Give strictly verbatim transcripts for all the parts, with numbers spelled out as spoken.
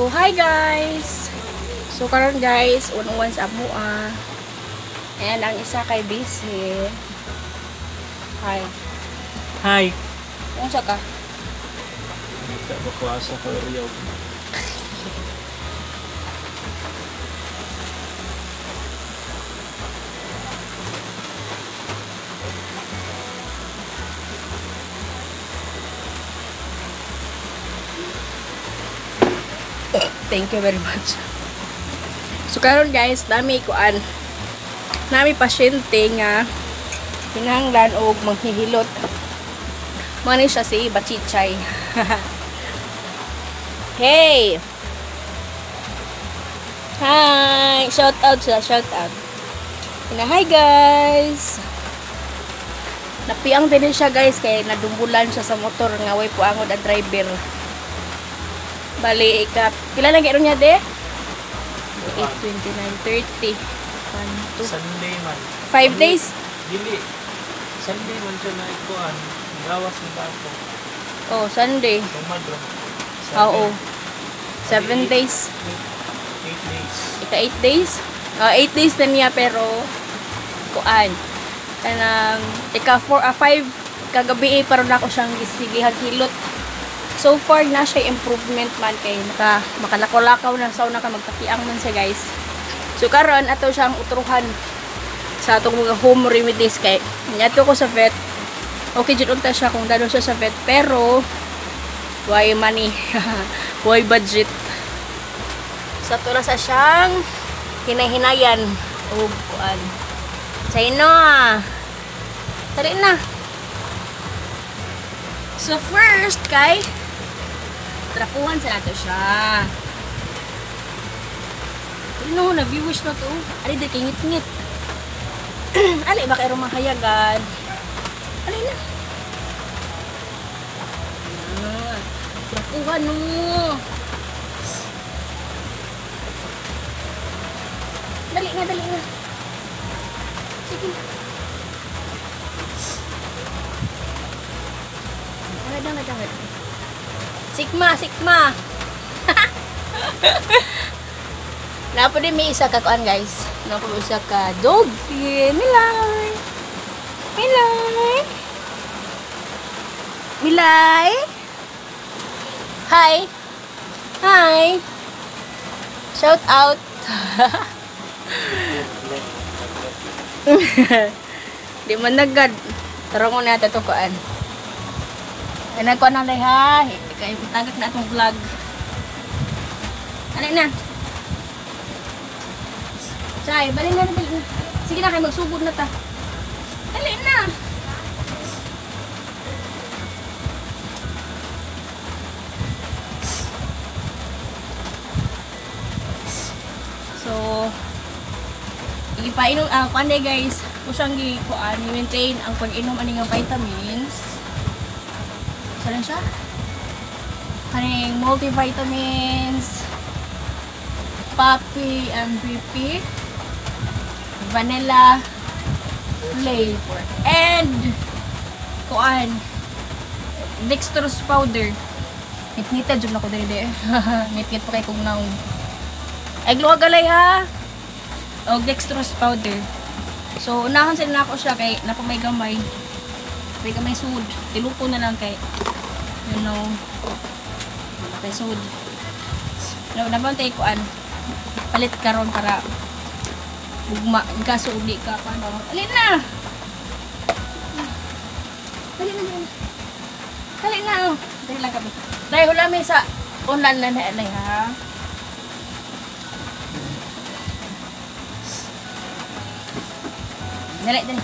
So, hi guys! So, karon guys, unang sa amua. And ang isa kay busy. Hi. Hi. Kung sa ka? Hindi ka bakwasa ko riyaw. Thank you very much. So karon guys, dami kuan. Nami pasyente nga kinahanglan og manghihilot. Mani siya si Bachichay. Hey. Hi, shout out sila, shout out. Ina, hi guys. Napiang din siya guys kay nadumbulan siya sa motor nga way puangod ang driver. Bali, ikap. Pila na gano'n niya, de? eight, twenty-nine, thirty. one, two. Sunday man. five days? Dili. Sunday man siya na ikuan. Gawas ng bato. Oh, Sunday. Tumadro. Oo. seven days. eight days. Ika eight days? Uh, eight days na niya, pero kuan. Kanang, ika four, uh, five kagabi, pero na ako siyang gisigihag hilot. So far na siya improvement man kay naka makalakaw-lakaw na sa una ka magtapiang man siya guys. So karon ato siyang utruhan sa atong mga home remedies kay nyato ko sa vet. Okay jud unta siya kung dalo siya sa vet pero why money, why budget. Sa to na sa siyang hinahinayan og kuan. Sayno. Tari na. So first kay trapuhan sa nato siya. Ano na viewers na to? Ali di kay ngit-ngit. Ali ba kay rumahayagan? Ali na. Ah, trapuhan no. Dali na, dali na. Sige. Agad, agad, agad. Sigma, sigma. Napo din may isa ka kuan guys. Napo isa ka dog. Milay. Milay. Milay. Hi. Hi. Shout out. Di man nagad. Tarong mo na ito kuan. Ano ko na lay ha? Kaya itagak na itong vlog. Ano na? Chay, balik na, balik na. Sige na kayo, magsugod na ta. Dali na. So, ipainom, ah, kuanday guys, kusang gikuan, i-maintain ang pag-inom aning vitamins. Saan siya? Kaning multivitamins, Papi M V P, vanilla flavor, and kuan, dextrose powder. Ngit-ngita dyan ako dali. Ngit-ngit pa kay kong naong. Egluha galay ha. O dextrose powder. So, unahan sila na ako siya kay napamay gamay. May gamay sud. Tilupo na lang kay you know, kay sud. No, nabantay ko an palit karon para ugma kaso udi ka pa no. Alin na. Dali na, dali na. Dali na. Oh. Dali lang kami. Dahil wala may sa unan na na ha. Dali, dali.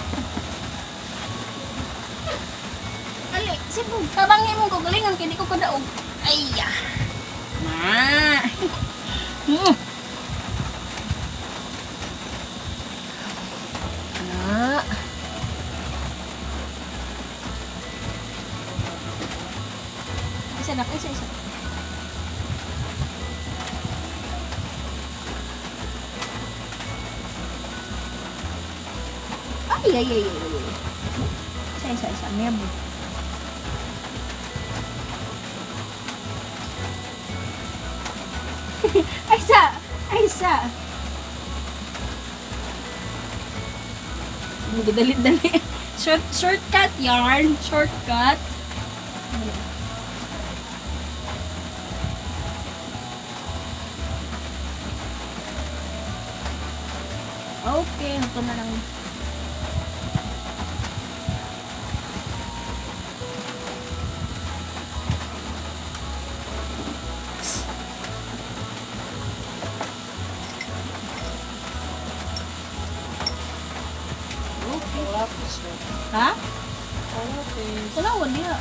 Dali, sibog. Tabangin mo gugulingan kaya di ko kadaog. Ay, ya. Ma. Hmm. Na. Isa na, isa, isa. Ay, ay, ay, ay, ay. Isa, isa, isa. Mebo. Ay sa! Ay sa! Hindi dalit-dali. Short, shortcut yarn. Shortcut. Okay, ito na lang. Okay. Lapis na. Ha? Lapis. Tanawan niya.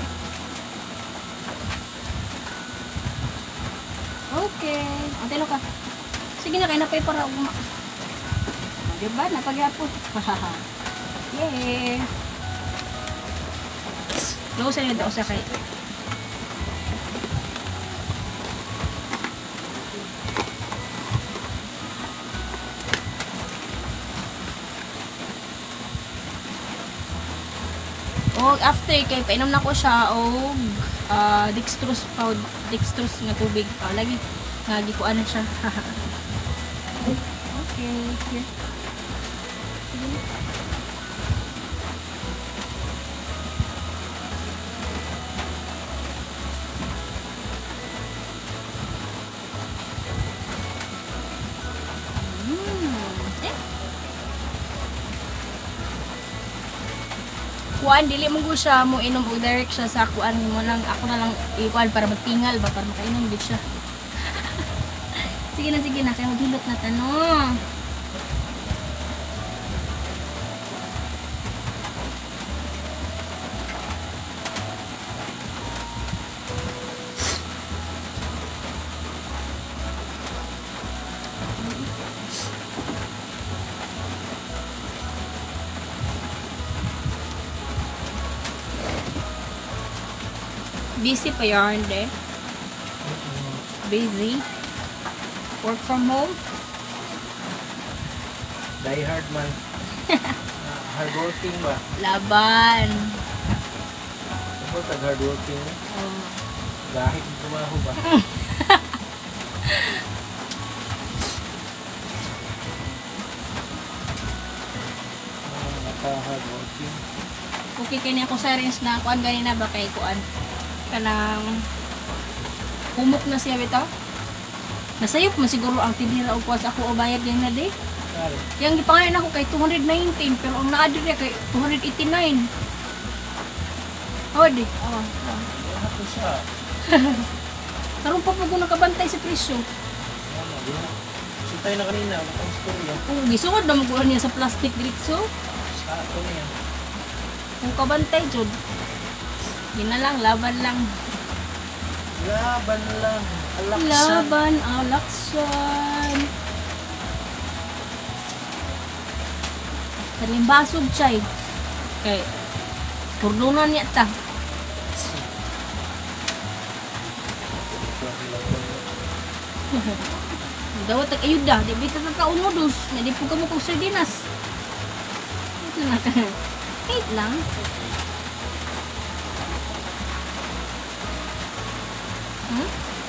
Okay. Ang telo ka. Sige na, kayo na pa para uma. Diba? Napagyapo. Yay! Close na yun daw sa kay. O after kay painom na ko siya og uh, dextrose powder, dextrose nga tubig. Uh, lagi nga gikuan na siya. Okay, here. Kuan dili mo ko siya mo inom og direct siya sa kuan mo lang ako na lang ikuan para magtingal ba para makainom gid siya. Sige na sige na kay maghilot na tanong. Busy pa yarn de. Busy. Work from home. Die hard man. uh, hardworking ba? Laban. Ako tag hardworking. Oh. Gahit tumaho ba? uh, naka hardworking. Okay kaya ako sa rinse na kuan ganina ba kay kuan kanang humok na siya bitaw. Nasayop mo siguro ang tinira og kuan sa ako o bayad yan na de. Kare. Yang gipangayon ako kay two hundred nineteen pero ang naa dire kay two hundred eighty-nine. Oh di. Oh. oh. Ako siya. Karon pa pag nakabantay sa presyo. Ano, di na. Sintay na kanina, ang storya. Kung gisugod na magkuhan niya sa plastic diretso. Sa ato na yan. Kung kabantay jud. Yun na lang, laban lang. Laban lang. Alaksan. Laban, alaksan. Talimbasog chay. Kay, turdunan niya ta. Dawat tag ayuda, di bita ka kaunodos, na di po ka mo kong sardinas. Wait lang ka. Wait lang. Hmm?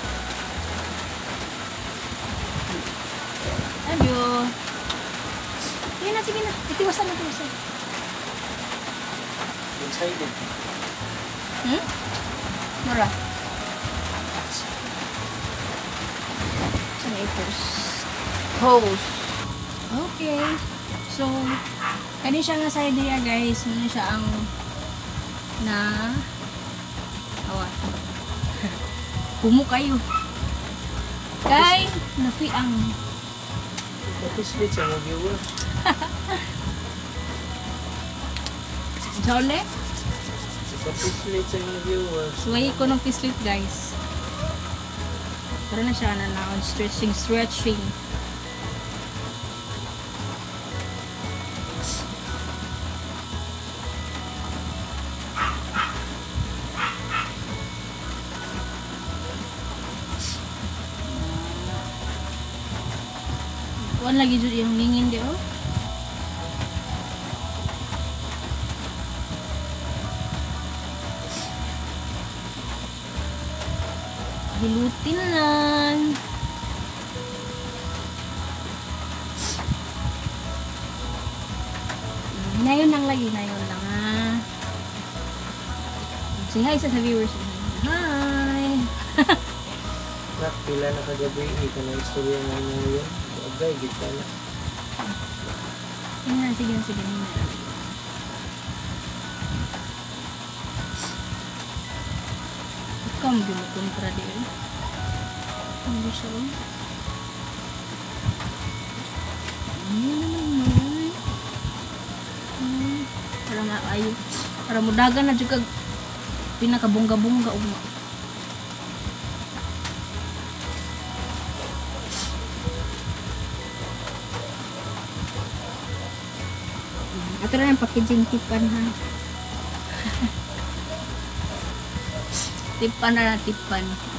Adyo. Sige na, sige na. Itiwasan na, itiwasan. Excited. Hmm? Mura. Saan i-post? Post. Okay. So, kani siya nga sa idea guys. Muna siya ang na awa. Kumu kayo. Kay, nafi ang Kapis-lit sa mga viewer. Jole. Kapis-lit sa mga viewers. Suway ko ng pislit guys. Para na siya na na stretching, stretching. Kuan lagi jud yung lingin di oh. Hilutin lang. lagi na yun lang ha. Say hi sa sa viewers. Hi! Nak, pila na kagabi, hindi ka na istorya na mo yun. Agay, gita na. Yan na, sige na, sige na. Ikaw mo gumukontra din. Hindi siya oh. Ano naman? Hmm, para maayo. Para mudagan na juga pinakabungga-bungga uma. Ato na yung packaging tipan ha. Tipan na na tipan.